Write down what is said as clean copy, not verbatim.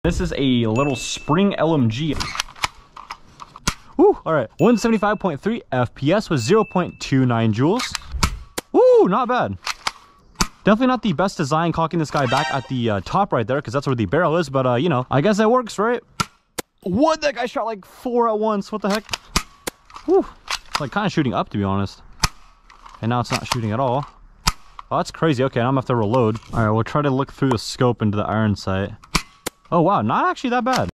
This is a little spring LMG. Woo, all right. 175.3 FPS with 0.29 joules. Woo, not bad. Definitely not the best design, cocking this guy back at the top right there, because that's where the barrel is, but you know, I guess that works, right? What? That guy shot like 4 at once. What the heck? Whew. It's like kind of shooting up, to be honest. And now it's not shooting at all. Oh, that's crazy. Okay, now I'm gonna have to reload. All right, we'll try to look through the scope into the iron sight. Oh wow, not actually that bad.